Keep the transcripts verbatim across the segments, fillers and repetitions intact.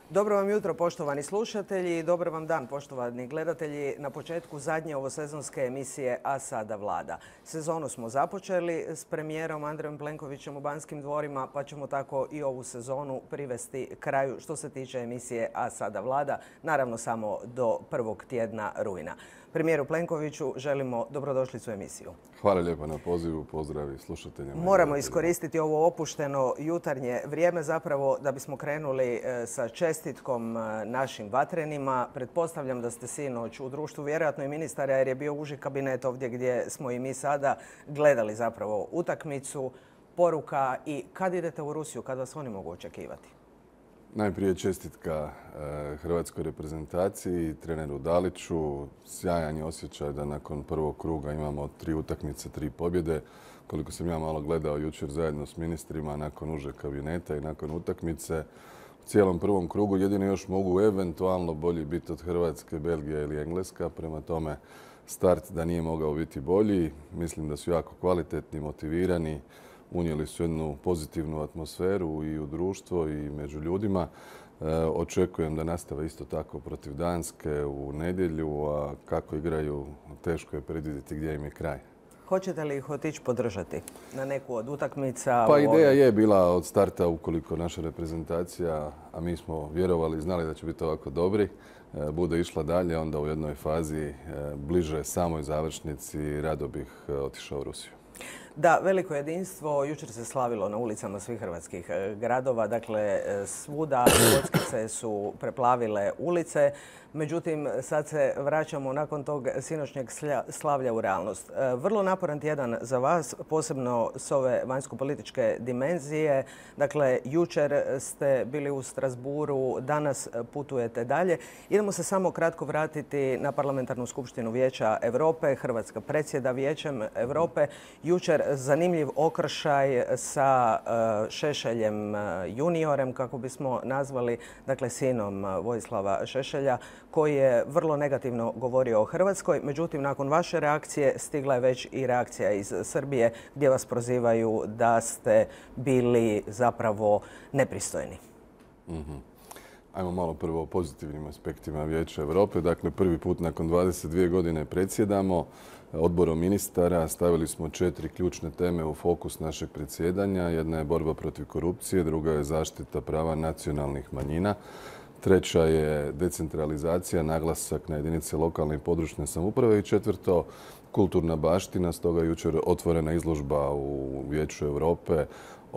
Dobro vam jutro, poštovani slušatelji, i dobar vam dan, poštovani gledatelji, na početku zadnje ovosezonske emisije A sada Vlada. Sezonu smo započeli s premijerom Andrejom Plenkovićem u Banskim dvorima, pa ćemo tako i ovu sezonu privesti kraju što se tiče emisije A sada Vlada, naravno samo do prvog tjedna rujna. Premijeru Plenkoviću želimo dobrodošlicu u emisiju. Hvala lijepo na pozivu, pozdrav i slušateljima. Moramo iskoristiti ovo opušteno jutarnje vrijeme zapravo da bismo krenuli sa čestitkom našim vatrenima. Pretpostavljam da ste sinoć u društvu vjerojatno i ministara, jer je bio uži kabinet ovdje gdje smo i mi sada, gledali zapravo utakmicu, poruka i kad idete u Rusiju, kad vas oni mogu očekivati? Najprije čestitka hrvatskoj reprezentaciji, treneru Daliću. Sjajan je osjećaj da nakon prvog kruga imamo tri utakmice, tri pobjede. Koliko sam ja malo gledao jučer zajedno s ministrima, nakon užeg kabineta i nakon utakmice, u cijelom prvom krugu jedino još mogu eventualno bolji biti od Hrvatske, Belgija ili Engleska. Prema tome, start da nije mogao biti bolji. Mislim da su jako kvalitetni, motivirani. Unijeli su jednu pozitivnu atmosferu i u društvo i među ljudima. E, očekujem da nastave isto tako protiv Danske u nedjelju, a kako igraju teško je predvidjeti gdje im je kraj. Hoćete li ih otići podržati na neku od utakmica? Pa ideja je bila od starta, ukoliko naša reprezentacija, a mi smo vjerovali i znali da će biti ovako dobri, bude išla dalje, onda u jednoj fazi bliže samoj završnici rado bih otišao u Rusiju. Da, veliko jedinstvo. Jučer se slavilo na ulicama svih hrvatskih gradova. Dakle, svuda kockice su preplavile ulice. Međutim, sad se vraćamo nakon tog sinoćnjeg slavlja u realnost. Vrlo naporan tjedan za vas, posebno s ove vanjsko-političke dimenzije. Dakle, jučer ste bili u Strasbourgu, danas putujete dalje. Idemo se samo kratko vratiti na Parlamentarnu skupštinu Vijeća Europe. Hrvatska predsjeda Vijećem Europe. Jučer zanimljiv okršaj sa Šešeljem juniorem, kako bismo nazvali, dakle sinom Vojislava Šešelja, koji je vrlo negativno govorio o Hrvatskoj. Međutim, nakon vaše reakcije stigla je već i reakcija iz Srbije gdje vas prozivaju da ste bili zapravo nepristojni. Mm-hmm. Ajmo malo prvo o pozitivnim aspektima Vijeća Europe. Dakle, prvi put nakon dvadeset dvije godine predsjedamo odborom ministara. Stavili smo četiri ključne teme u fokus našeg predsjedanja. Jedna je borba protiv korupcije, druga je zaštita prava nacionalnih manjina. Treća je decentralizacija, naglasak na jedinice lokalne i područne samouprave. I četvrto, kulturna baština. Stoga je jučer otvorena izložba u Vijeću Europe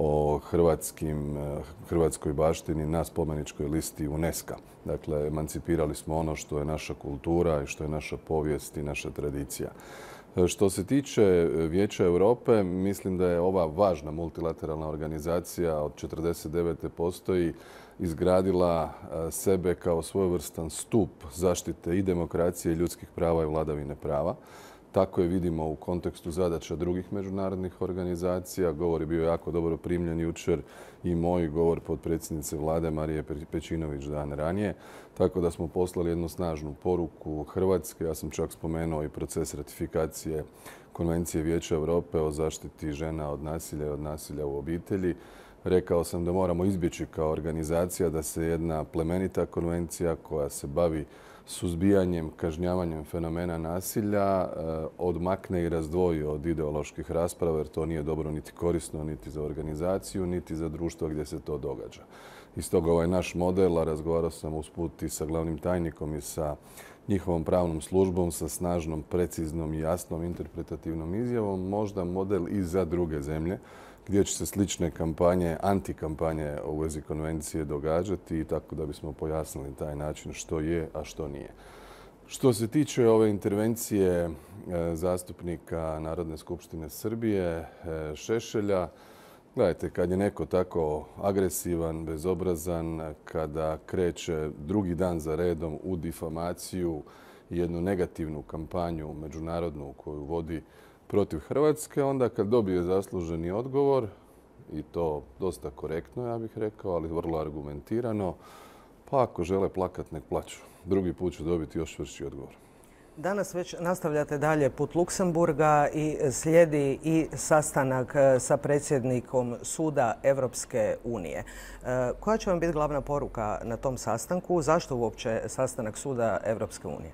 o hrvatskim, hrvatskoj baštini na spomeničkoj listi UNESCO. Dakle, emancipirali smo ono što je naša kultura i što je naša povijest i naša tradicija. Što se tiče Vijeća Europe, mislim da je ova važna multilateralna organizacija od četrdeset devete postoji izgradila sebe kao svojevrstan stup zaštite i demokracije i ljudskih prava i vladavine prava. Tako je vidimo u kontekstu zadaća drugih međunarodnih organizacija. Govor je bio jako dobro primljen jučer i moj govor potpredsjednice vlade Marije Pejčinović dan ranije. Tako da smo poslali jednu snažnu poruku Hrvatske. Ja sam čak spomenuo i proces ratifikacije Konvencije Vijeća Europe o zaštiti žena od nasilja i od nasilja u obitelji. Rekao sam da moramo izbjeći kao organizacija da se jedna plemenita konvencija koja se bavi suzbijanjem, kažnjavanjem fenomena nasilja odmakne i razdvoji od ideoloških rasprava, jer to nije dobro niti korisno, niti za organizaciju, niti za društvo gdje se to događa. Iz toga ovaj naš model, a razgovarao sam usput i sa glavnim tajnikom i sa njihovom pravnom službom, sa snažnom, preciznom i jasnom interpretativnom izjavom, možda model i za druge zemlje, gdje će se slične kampanje, antikampanje u vezi konvencije događati, tako da bismo pojasnili taj način što je, a što nije. Što se tiče ove intervencije zastupnika Narodne skupštine Srbije, Šešelja, gledajte, kad je neko tako agresivan, bezobrazan, kada kreće drugi dan za redom u difamaciju i jednu negativnu kampanju međunarodnu koju vodi protiv Hrvatske, onda kad dobije zasluženi odgovor, i to dosta korektno, ja bih rekao, ali vrlo argumentirano, pa ako žele plakat, nek plaću. Drugi put će dobiti još čvršći odgovor. Danas već nastavljate dalje put Luksemburga i slijedi i sastanak sa predsjednikom Suda Europske unije. Koja će vam biti glavna poruka na tom sastanku? Zašto uopće sastanak Suda Europske unije?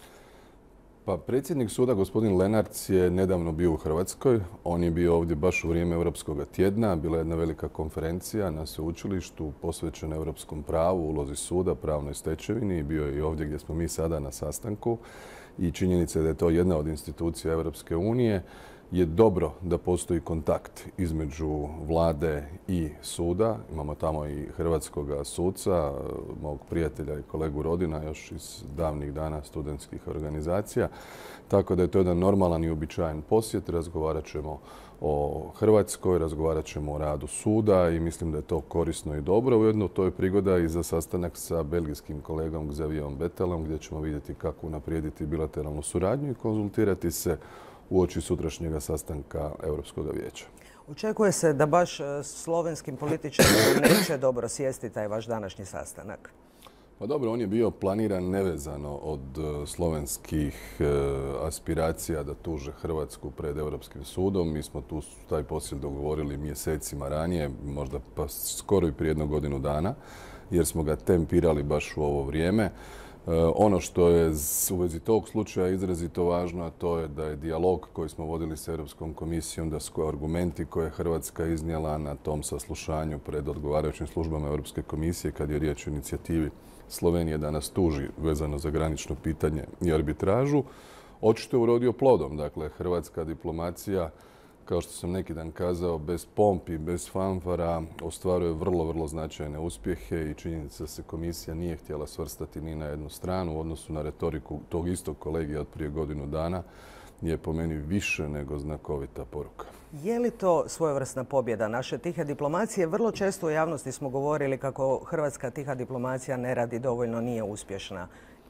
Pa predsjednik suda, gospodin Lenarts, je nedavno bio u Hrvatskoj. On je bio ovdje baš u vrijeme Europskog tjedna. Bila je jedna velika konferencija na sveučilištu posvećena europskom pravu, ulozi suda, pravnoj stečevini i bio je i ovdje gdje smo mi sada na sastanku. I činjenica je da je to jedna od institucija Europske unije. Je dobro da postoji kontakt između vlade i suda. Imamo tamo i hrvatskog suca, mog prijatelja i kolegu Rodina, još iz davnih dana studentskih organizacija. Tako da je to jedan normalan i uobičajen posjet. Razgovarat ćemo o Hrvatskoj, razgovarat ćemo o radu suda i mislim da je to korisno i dobro. Ujedno to je prigoda i za sastanak sa belgijskim kolegom Xavierom Bettelom, gdje ćemo vidjeti kako unaprijediti bilateralnu suradnju i konzultirati se uoči sutrašnjega sastanka Europskog vijeća. Očekuje se da baš slovenskim političarima neće dobro sjesti taj vaš današnji sastanak. Pa dobro, on je bio planiran nevezano od slovenskih aspiracija da tuže Hrvatsku pred Europskim sudom. Mi smo tu taj posjet dogovorili mjesecima ranije, možda pa skoro i prije jednu godinu dana, jer smo ga tempirali baš u ovo vrijeme. Ono što je u vezi tog slučaja izrazito važno, a to je da je dijalog koji smo vodili s Europskom komisijom, da su argumenti koje je Hrvatska iznijela na tom saslušanju pred odgovarajućim službama Europske komisije, kad je riječ o inicijativi Slovenije da nas tuži vezano za granično pitanje i arbitražu, očito je urodio plodom. Dakle, hrvatska diplomacija, kao što sam neki dan kazao, bez pompi, bez fanfara, ostvaruje vrlo, vrlo značajne uspjehe i činjenica se komisija nije htjela svrstati ni na jednu stranu u odnosu na retoriku tog istog kolegija od prije godinu dana je po meni više nego znakovita poruka. Je li to svojevrsna pobjeda naše tihe diplomacije? Vrlo često u javnosti smo govorili kako hrvatska tiha diplomacija ne radi dovoljno, nije uspješna.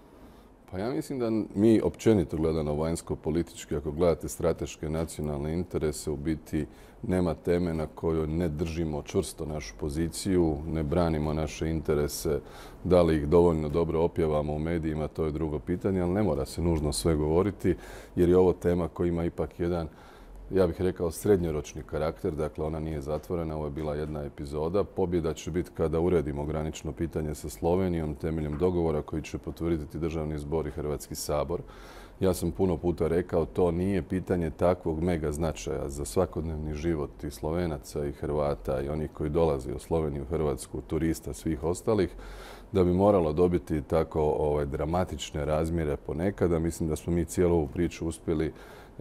Pa ja mislim da mi općenito gledano vanjsko-politički, ako gledate strateške nacionalne interese, u biti nema teme na kojoj ne držimo čvrsto našu poziciju, ne branimo naše interese, da li ih dovoljno dobro opjevamo u medijima, to je drugo pitanje, ali ne mora se nužno sve govoriti, jer je ovo tema koja ima ipak jedan, ja bih rekao, srednjoročni karakter, dakle ona nije zatvorena, ovo je bila jedna epizoda. Pobjeda će biti kada uredimo granično pitanje sa Slovenijom temeljem dogovora koji će potvrditi Državni zbor i Hrvatski sabor. Ja sam puno puta rekao, to nije pitanje takvog mega značaja za svakodnevni život i Slovenaca i Hrvata i onih koji dolaze u Sloveniju, Hrvatsku, turista, svih ostalih, da bi moralo dobiti tako ovaj, dramatične razmjere ponekada. Mislim da smo mi cijelu ovu priču uspjeli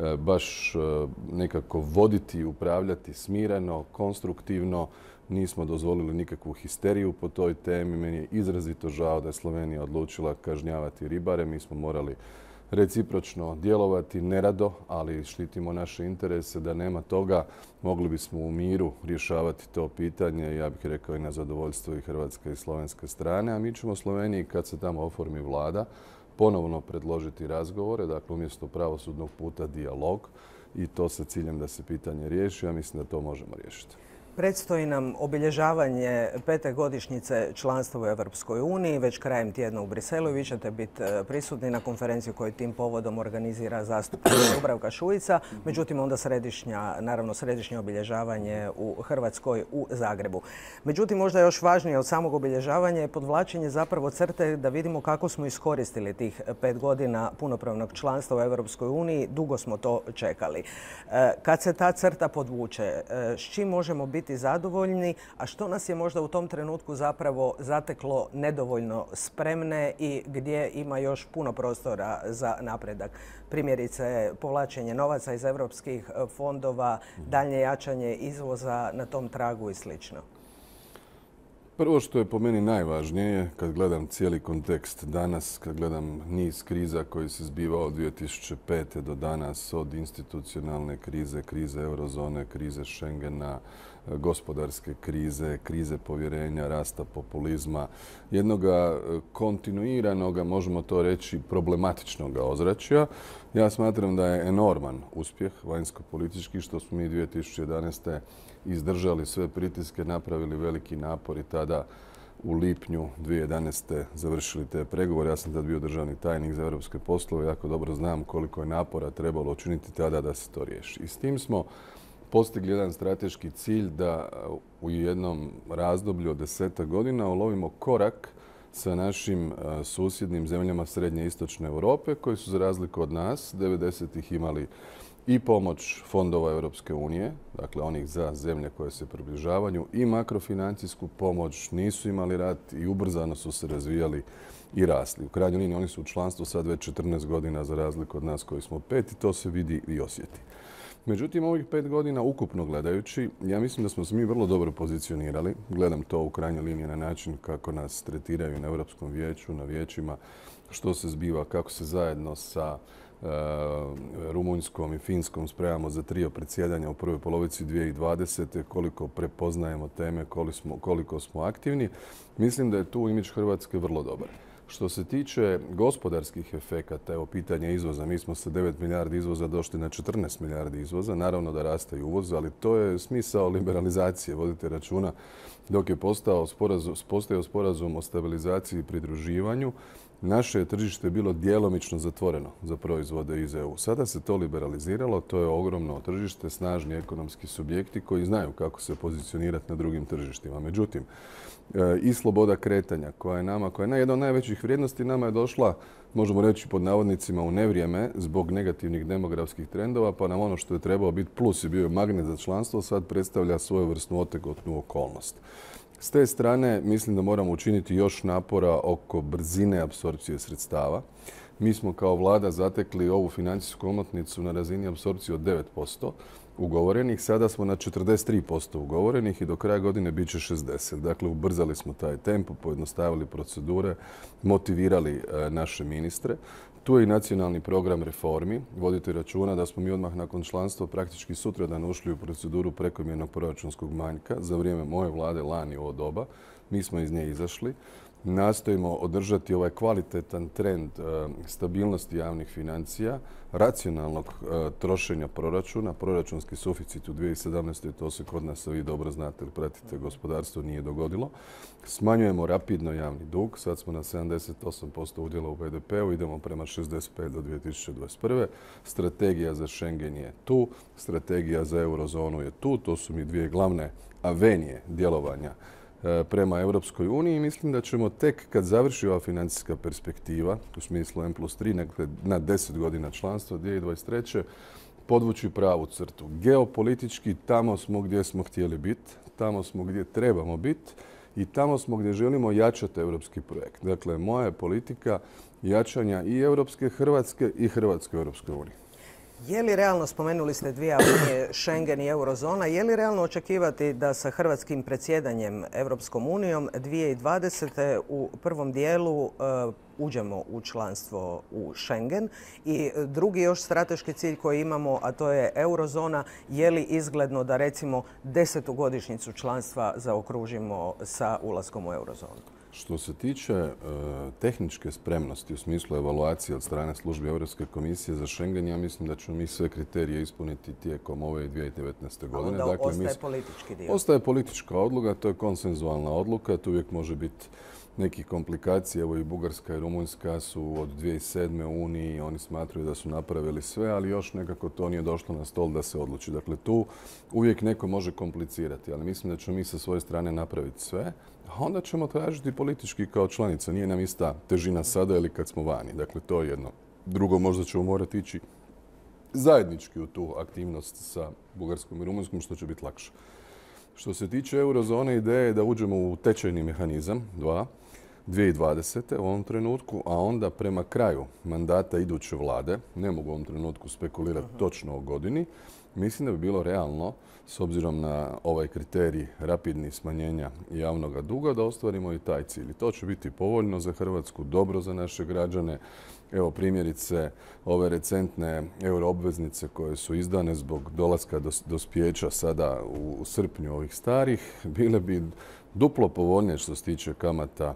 baš nekako voditi i upravljati smireno, konstruktivno. Nismo dozvolili nikakvu histeriju po toj temi. Meni je izrazito žao da je Slovenija odlučila kažnjavati ribare. Mi smo morali recipročno djelovati, nerado, ali štitimo naše interese. Da nema toga, mogli bismo u miru rješavati to pitanje, ja bih rekao i na zadovoljstvo i hrvatske i slovenske strane. A mi ćemo Sloveniji, kad se tamo oformi vlada, ponovno predložiti razgovore, dakle umjesto pravosudnog puta dijalog i to sa ciljem da se pitanje riješi. Ja mislim da to možemo riješiti. Predstoji nam obilježavanje pete godišnjice članstva u Europskoj uniji, već krajem tjedna u Briselu i vi ćete biti prisutni na konferenciju koju tim povodom organizira zastupnik Dubravka Šuica. Međutim, onda središnja, naravno središnje obilježavanje u Hrvatskoj u Zagrebu. Međutim, možda još važnije od samog obilježavanja je podvlačenje zapravo crte da vidimo kako smo iskoristili tih pet godina punopravnog članstva u Europskoj uniji. Dugo smo to čekali. Kad se ta crta podvuče, s čim možemo biti biti zadovoljni, a što nas je možda u tom trenutku zapravo zateklo nedovoljno spremne i gdje ima još puno prostora za napredak. Primjerice, povlačenje novaca iz europskih fondova, daljnje jačanje izvoza na tom tragu i slično. Prvo što je po meni najvažnije, kad gledam cijeli kontekst danas, kad gledam niz kriza koji se zbivao od dvije tisuće pete do danas, od institucionalne krize, krize eurozone, krize Schengena, gospodarske krize, krize povjerenja, rasta populizma, jednog kontinuiranog, možemo to reći, problematičnog ozračja. Ja smatram da je enorman uspjeh vanjsko-politički što smo mi dvije tisuće jedanaeste izdržali sve pritiske, napravili veliki napor i tada u lipnju dvije tisuće jedanaeste završili te pregovore. Ja sam tad bio državni tajnik za europske poslove. Jako dobro znam koliko je napora trebalo učiniti tada da se to riješi. I s tim smo postigli jedan strateški cilj da u jednom razdoblju od desetak godina ulovimo korak sa našim susjednim zemljama Srednje i Istočne Europe, koji su za razliku od nas devedesetih imali i pomoć fondova Europske unije, dakle onih za zemlje koje se približavaju, i makrofinancijsku pomoć, nisu imali rat i ubrzano su se razvijali i rasli. U krajnjoj liniji oni su u članstvu sad već četrnaest godina za razliku od nas koji smo pet i to se vidi i osjeti. Međutim, ovih pet godina ukupno gledajući, ja mislim da smo se mi vrlo dobro pozicionirali. Gledam to u krajnjoj liniji na način kako nas tretiraju na Europskom vijeću, na vijećima, što se zbiva, kako se zajedno sa e, Rumunjskom i Finskom spremamo za trio predsjedanja u prvoj polovici dvije tisuće dvadesete. Koliko prepoznajemo teme, koliko smo, koliko smo aktivni. Mislim da je tu imidž Hrvatske vrlo dobar. Što se tiče gospodarskih efekata, evo pitanje izvoza, mi smo sa devet milijardi izvoza došli na četrnaest milijardi izvoza. Naravno da raste i uvoz, ali to je smisao liberalizacije. Vodite računa, dok je postao sporazum, postojao sporazum o stabilizaciji i pridruživanju, naše je tržište bilo djelomično zatvoreno za proizvode iz E U. Sada se to liberaliziralo, to je ogromno tržište, snažni ekonomski subjekti koji znaju kako se pozicionirati na drugim tržištima. Međutim, i sloboda kretanja koja je nama, koja je jedna od najvećih vrijednosti, nama je došla, možemo reći pod navodnicima, u nevrijeme zbog negativnih demografskih trendova, pa nam ono što je trebao biti plus i bio je magnet za članstvo, sad predstavlja svojevrsnu otegotnu okolnost. S te strane mislim da moramo učiniti još napora oko brzine apsorpcije sredstava. Mi smo kao vlada zatekli ovu financijsku omotnicu na razini apsorpcije od devet posto ugovorenih. Sada smo na četrdeset tri posto ugovorenih i do kraja godine bit će šezdeset. Dakle, ubrzali smo taj tempo, pojednostavili procedure, motivirali naše ministre. Tu je i nacionalni program reformi. Vodite računa da smo mi odmah nakon članstva praktički sutradan ušli u proceduru prekomjernog proračunskog manjka. Za vrijeme moje vlade lani u ovo doba mi smo iz nje izašli. Nastojimo održati ovaj kvalitetan trend stabilnosti javnih financija, racionalnog trošenja proračuna. Proračunski suficit u dvije tisuće sedamnaeste. to se kod nas, vi dobro znate ili pratite gospodarstvo, nije dogodilo. Smanjujemo rapidno javni dug, sad smo na sedamdeset osam posto udjela u B D P-u, idemo prema šezdeset pet do dvije tisuće dvadeset prve. Strategija za Schengen je tu, strategija za eurozonu je tu, to su mi dvije glavne avenije djelovanja prema Europskoj uniji. Mislim da ćemo tek kad završi ova financijska perspektiva, u smislu M plus tri, dakle na deset godina članstva dvije tisuće dvadeset treće. podvući pravu crtu. Geopolitički tamo smo gdje smo htjeli biti, tamo smo gdje trebamo biti i tamo smo gdje želimo jačati europski projekt. Dakle, moja je politika jačanja i europske Hrvatske i Hrvatske u Europskoj uniji. Je li realno, spomenuli ste dvije avenije, Schengen i eurozona, je li realno očekivati da sa hrvatskim predsjedanjem Europskom unijom dvije tisuće dvadesete. u prvom dijelu uh, uđemo u članstvo u Schengen i drugi još strateški cilj koji imamo, a to je eurozona, je li izgledno da recimo desetu godišnjicu članstva zaokružimo sa ulaskom u eurozonu? Što se tiče e, tehničke spremnosti u smislu evaluacije od strane službe Europske komisije za Schengen, ja mislim da ćemo mi sve kriterije ispuniti tijekom ove dvije tisuće devetnaeste. godine. A onda dakle, ostaje mi, politički dio. Ostaje politička odluka, to je konsenzualna odluka, tu uvijek može biti nekih komplikacija. Evo i Bugarska i Rumunjska su od dvije tisuće sedme. u Uniji i oni smatraju da su napravili sve, ali još nekako to nije došlo na stol da se odluči. Dakle, tu uvijek neko može komplicirati, ali mislim da ćemo mi sa svoje strane napraviti sve, a onda ćemo tražiti politički kao članica. Nije nam ista težina sada ili kad smo vani. Dakle, to je jedno. Drugo, možda ćemo morati ići zajednički u tu aktivnost sa Bugarskom i Rumunjskom, što će biti lakše. Što se tiče eurozone, ideja je da uđemo u tečajni mehanizam, dva, dvije tisuće dvadesete. u ovom trenutku, a onda prema kraju mandata iduće vlade, ne mogu u ovom trenutku spekulirati uh-huh. točno o godini, mislim da bi bilo realno, s obzirom na ovaj kriterij rapidnih smanjenja javnog duga, da ostvarimo i taj cilj. I to će biti povoljno za Hrvatsku, dobro za naše građane. Evo primjerice ove recentne euroobveznice koje su izdane zbog dolaska dospijeća sada u srpnju ovih starih, bile bi duplo povoljnije što se tiče kamata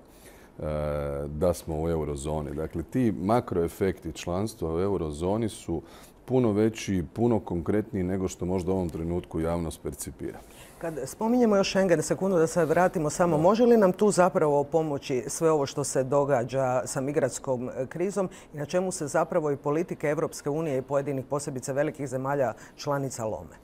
da smo u eurozoni. Dakle, ti makroefekti članstva u eurozoni su puno veći i puno konkretniji nego što možda u ovom trenutku javnost percipira. Kad spominjemo još Schengen, sekundu da se vratimo samo, može li nam tu zapravo pomoći sve ovo što se događa sa migrantskom krizom i na čemu se zapravo i politike Europske unije i pojedinih posebice velikih zemalja članica lome?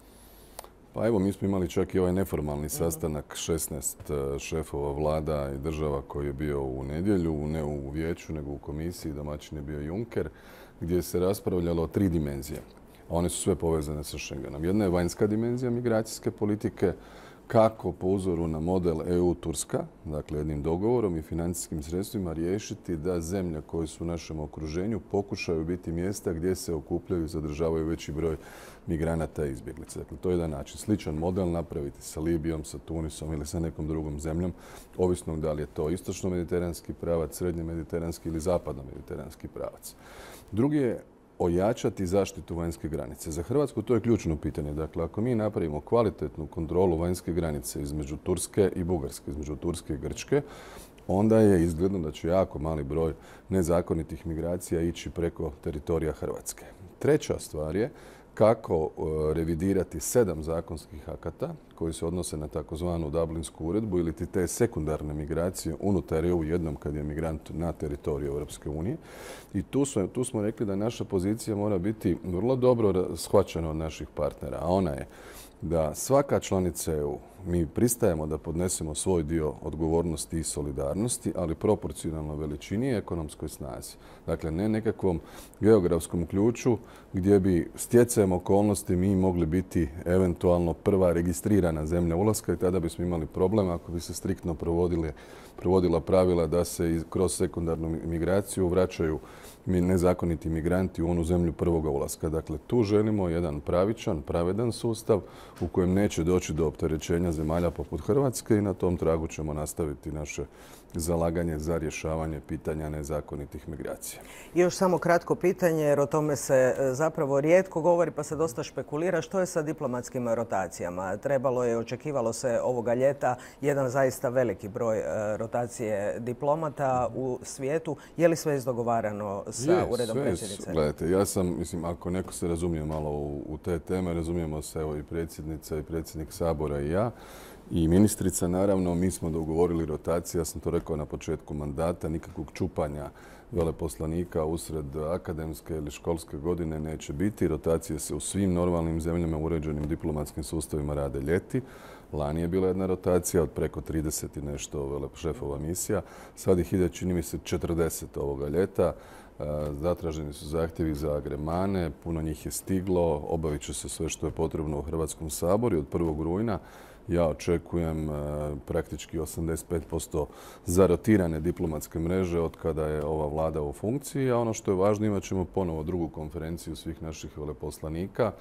Pa evo, mi smo imali čak i ovaj neformalni sastanak šesnaest šefova vlada i država koji je bio u nedjelju, ne u vijeću nego u komisiji, domaćin je bio Juncker, gdje se raspravljalo o tri dimenzije. A one su sve povezane sa Schengenom. Jedna je vanjska dimenzija migracijske politike, kako po uzoru na model E U-Turska, dakle jednim dogovorom i financijskim sredstvima riješiti da zemlje koje su u našem okruženju pokušaju biti mjesta gdje se okupljaju i zadržavaju veći broj migranata i izbjeglica. Dakle, to je jedan način. Sličan model napraviti sa Libijom, sa Tunisom ili sa nekom drugom zemljom, ovisno da li je to istočno-mediteranski pravac, srednje-mediteranski ili zapadno-mediteranski pravac. Drugi je ojačati zaštitu vanjske granice. Za Hrvatsku to je ključno pitanje. Dakle, ako mi napravimo kvalitetnu kontrolu vanjske granice između Turske i Bugarske, između Turske i Grčke, onda je izgledno da će jako mali broj nezakonitih migracija ići preko teritorija Hrvatske. Treća stvar je kako revidirati sedam zakonskih akata koji se odnose na takozvanu Dublinsku uredbu ili te sekundarne migracije unutar E U jednom kad je migrant na teritoriju Europske unije. I tu smo, tu smo rekli da naša pozicija mora biti vrlo dobro shvaćena od naših partnera, a ona je da svaka članica E U, mi pristajemo da podnesemo svoj dio odgovornosti i solidarnosti, ali proporcionalno veličini i ekonomskoj snazi. Dakle, ne nekakvom geografskom ključu gdje bi stjecajem okolnosti mi mogli biti eventualno prva registrirana zemlja ulaska i tada bismo imali problem ako bi se striktno provodile, provodila pravila da se kroz sekundarnu migraciju vraćaju nezakoniti migranti u onu zemlju prvoga ulaska. Dakle, tu želimo jedan pravičan, pravedan sustav u kojem neće doći do opterećenja zemalja poput Hrvatske i na tom tragu ćemo nastaviti naše zalaganje za rješavanje pitanja nezakonitih migracija. I još samo kratko pitanje, jer o tome se zapravo rijetko govori pa se dosta špekulira. Što je sa diplomatskim rotacijama? Trebalo je, očekivalo se ovoga ljeta jedan zaista veliki broj rotacije diplomata u svijetu. Je li sve izdogovarano sa je, uredom sve, predsjednice? Gledajte, ja sam, mislim, ako neko se razumije malo u, u te teme, razumijemo se evo i predsjednica i predsjednik Sabora i ja. I ministrica, naravno, mi smo dogovorili rotaciju, ja sam to rekao na početku mandata, nikakvog čupanja veleposlanika usred akademske ili školske godine neće biti. Rotacije se u svim normalnim zemljama uređenim diplomatskim sustavima rade ljeti. Lani je bila jedna rotacija od preko trideset i nešto šefova misija. Sad ih ide, čini mi se, četrdeset ovoga ljeta. Zatraženi su zahtjevi za agremane, puno njih je stiglo, obavit će se sve što je potrebno u Hrvatskom saboru i od prvog rujna ja očekujem praktički osamdeset pet posto zarotirane diplomatske mreže od kada je ova vlada u funkciji, a ono što je važno, imat ćemo ponovo drugu konferenciju svih naših veleposlanika,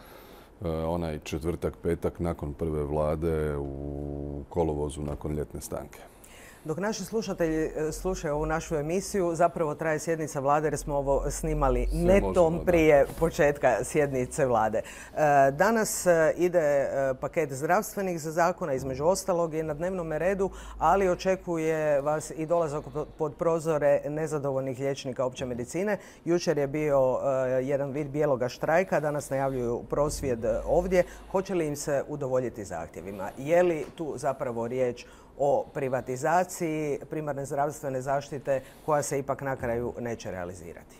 onaj četvrtak, petak nakon prve vlade u kolovozu nakon ljetne stanke. Dok naši slušatelji slušaju ovu našu emisiju, zapravo traje sjednica vlade jer smo ovo snimali netom prije početka sjednice vlade. Danas ide paket zdravstvenih zakona, između ostalog je na dnevnom redu, ali očekuje vas i dolazak pod prozore nezadovoljnih liječnika opće medicine. Jučer je bio jedan vid bijeloga štrajka, danas najavljuju prosvjed ovdje. Hoće li im se udovoljiti zahtjevima? Je li tu zapravo riječ o privatizaciji primarne zdravstvene zaštite koja se ipak na kraju neće realizirati?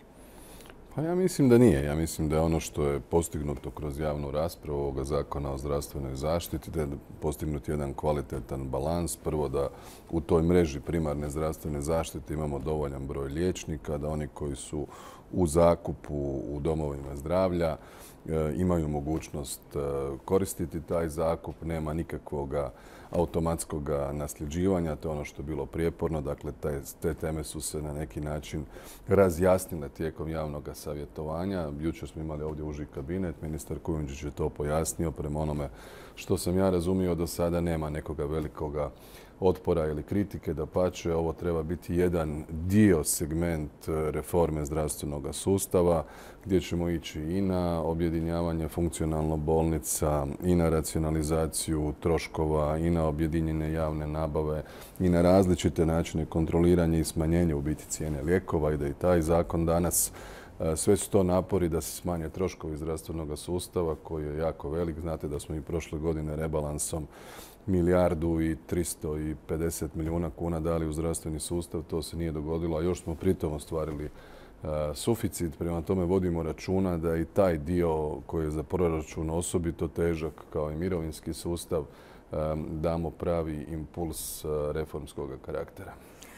Pa ja mislim da nije. Ja mislim da je ono što je postignuto kroz javnu raspravu ovoga zakona o zdravstvenoj zaštiti, da je postignut jedan kvalitetan balans. Prvo da u toj mreži primarne zdravstvene zaštite imamo dovoljan broj liječnika, da oni koji su u zakupu u domovima zdravlja imaju mogućnost koristiti taj zakup, nema nikakvog automatskog nasljeđivanja, to je ono što je bilo prijeporno. Dakle, te, te teme su se na neki način razjasnile tijekom javnog savjetovanja. Jučer smo imali ovdje uži kabinet, ministar Kujundžić je to pojasnio. Prema onome što sam ja razumio, do sada nema nekoga velikoga otpora ili kritike, dapače, ovo treba biti jedan dio, segment reforme zdravstvenog sustava gdje ćemo ići i na objedinjavanje funkcionalno bolnica, i na racionalizaciju troškova, i na objedinjene javne nabave, i na različite načine kontroliranja i smanjenja u biti cijene lijekova, i da i taj zakon danas Sve su to napori da se smanje troškovi zdravstvenog sustava koji je jako velik. Znate da smo i prošle godine rebalansom milijardu i tristo pedeset milijuna kuna dali u zdravstveni sustav. To se nije dogodilo, a još smo pritom ostvarili suficit. Prema tome vodimo računa da i taj dio koji je za proračun osobito težak kao i mirovinski sustav damo pravi impuls reformskog karaktera.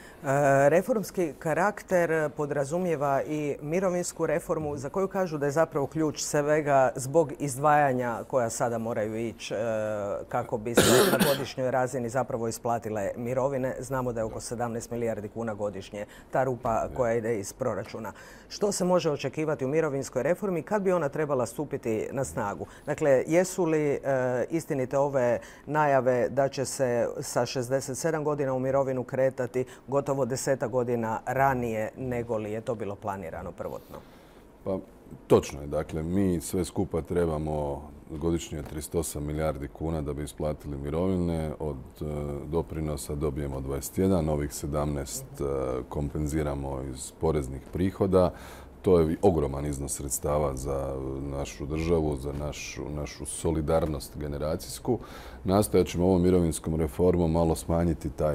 Reformski karakter podrazumijeva i mirovinsku reformu za koju kažu da je zapravo ključ svega zbog izdvajanja koja sada moraju ići kako bi se na godišnjoj razini zapravo isplatile mirovine. Znamo da je oko sedamnaest milijardi kuna godišnje ta rupa koja ide iz proračuna. Što se može očekivati u mirovinskoj reformi? Kad bi ona trebala stupiti na snagu? Dakle, jesu li istinite ove najave da će se sa šezdeset sedam godina u mirovinu kretati gotovo desetak godina ranije nego li je to bilo planirano prvotno? Pa, točno je. Dakle, mi sve skupa trebamo godišnje tristo osam milijardi kuna da bi isplatili mirovine. Od doprinosa dobijemo dvadeset jedan, ovih sedamnaest kompenziramo iz poreznih prihoda. To je ogroman iznos sredstava za našu državu, za našu, našu solidarnost generacijsku. Nastojat ćemo ovom mirovinskom reformom malo smanjiti taj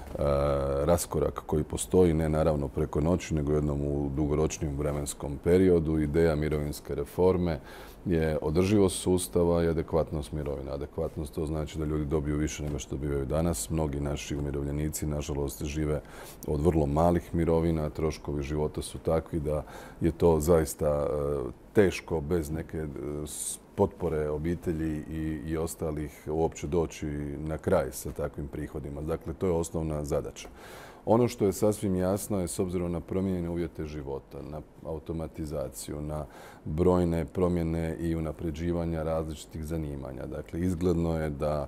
raskorak koji postoji, ne naravno preko noći, nego jednom u dugoročnijem vremenskom periodu. Ideja mirovinske reforme je održivost sustava i adekvatnost mirovina. Adekvatnost to znači da ljudi dobiju više nego što dobivaju danas. Mnogi naši umirovljenici, nažalost, žive od vrlo malih mirovina. Troškovi života su takvi da je to zaista teško bez neke potpore obitelji i, i ostalih uopće doći na kraj sa takvim prihodima. Dakle, to je osnovna zadaća. Ono što je sasvim jasno je s obzirom na promijenjene uvjete života, na automatizaciju, na brojne promjene i unapređivanja različitih zanimanja. Dakle, izgledno je da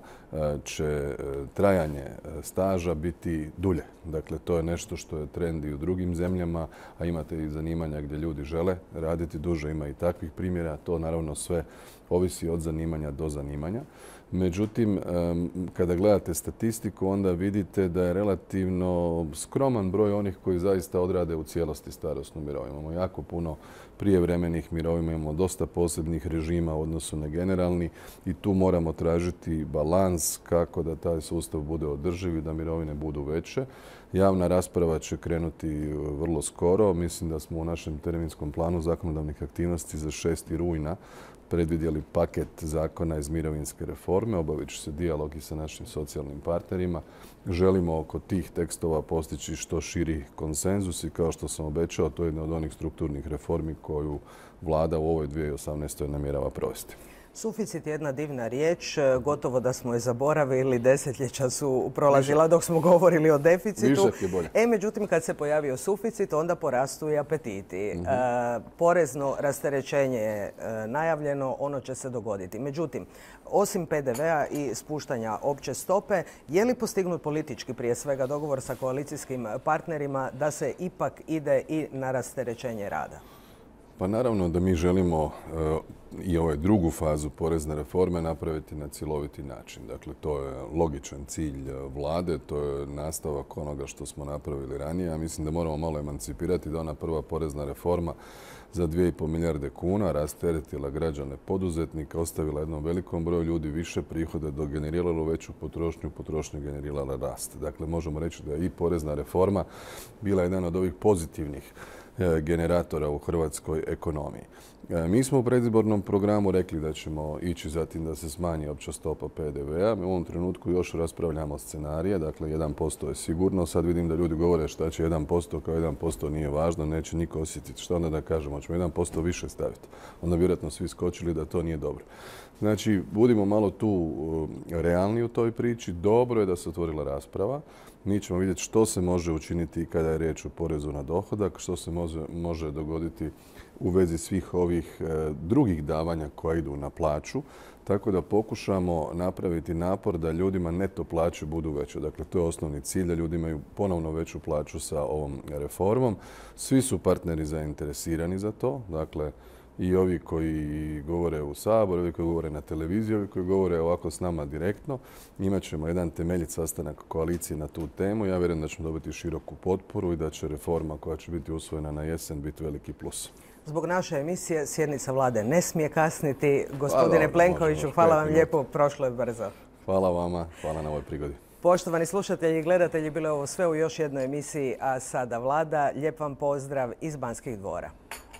će trajanje staža biti dulje. Dakle, to je nešto što je trend i u drugim zemljama, a imate i zanimanja gdje ljudi žele raditi duže. Ima i takvih primjera. To naravno sve ovisi od zanimanja do zanimanja. Međutim, kada gledate statistiku, onda vidite da je relativno skroman broj onih koji zaista odrade u cijelosti starosnu mirovinu. Imamo jako puno prijevremenih mirovina, imamo dosta posebnih režima u odnosu na generalni i tu moramo tražiti balans kako da taj sustav bude održiv i da mirovine budu veće. Javna rasprava će krenuti vrlo skoro. Mislim da smo u našem terminskom planu zakonodavnih aktivnosti za šesti rujna predvidjeli paket zakona iz mirovinske reforme. Obavit će se dijalog i sa našim socijalnim partnerima. Želimo oko tih tekstova postići što širi konsenzus i kao što sam obećao, to je jedna od onih strukturnih reformi koju vlada u ovoj dvije tisuće osamnaestoj namjerava provesti. Suficit je jedna divna riječ, gotovo da smo je zaboravili, desetljeća su prolazila dok smo govorili o deficitu. Višak je bolje. E, međutim, kad se pojavio suficit, onda porastu i apetiti. Mm-hmm. E, porezno rasterećenje je najavljeno, ono će se dogoditi. Međutim, osim pe de vea i spuštanja opće stope, je li postignut politički, prije svega, dogovor sa koalicijskim partnerima da se ipak ide i na rasterećenje rada? Pa naravno da mi želimo i ovu drugu fazu porezne reforme napraviti na cjeloviti način. Dakle, to je logičan cilj vlade, to je nastavak onoga što smo napravili ranije. Ja mislim da moramo malo emancipirati da ona prva porezna reforma za dvije i pol milijarde kuna rasteretila građane poduzetnika, ostavila jednom velikom broju ljudi više prihoda, dok generirala veću potrošnju, potrošnju generirala rast. Dakle, možemo reći da je i porezna reforma bila jedan od ovih pozitivnih generatora u hrvatskoj ekonomiji. Mi smo u predizbornom programu rekli da ćemo ići za tim da se smanji opća stopa pe de vea. Mi u ovom trenutku još raspravljamo scenarije, dakle jedan posto je sigurno. Sad vidim da ljudi govore šta će jedan posto, kao jedan posto nije važno, neće niko osjetiti. Šta onda da kažemo, ćemo jedan posto više staviti. Onda vjerojatno svi skočili da to nije dobro. Znači, budimo malo tu realni u toj priči. Dobro je da se otvorila rasprava. Mi ćemo vidjeti što se može učiniti kada je riječ o porezu na dohodak, što se može, može dogoditi u vezi svih ovih e, drugih davanja koja idu na plaću, tako da pokušamo napraviti napor da ljudima neto plaće budu veće. Dakle, to je osnovni cilj, da ljudi imaju ponovno veću plaću sa ovom reformom. Svi su partneri zainteresirani za to, dakle, i ovi koji govore u Saboru, ovi koji govore na televiziji, ovi koji govore ovako s nama direktno. Imat ćemo jedan temeljit sastanak koalicije na tu temu. Ja vjerujem da ćemo dobiti široku potporu i da će reforma koja će biti usvojena na jesen biti veliki plus. Zbog naše emisije sjednica vlade ne smije kasniti. Gospodine dobro, Plenkoviću, možemo, hvala pet vam minuta. lijepo, prošlo je brzo. Hvala vama, hvala na ovoj prigodi. Poštovani slušatelji i gledatelji, bilo je ovo sve u još jednoj emisiji, a sada vlada. Lijep vam pozdrav iz Banskih dvora.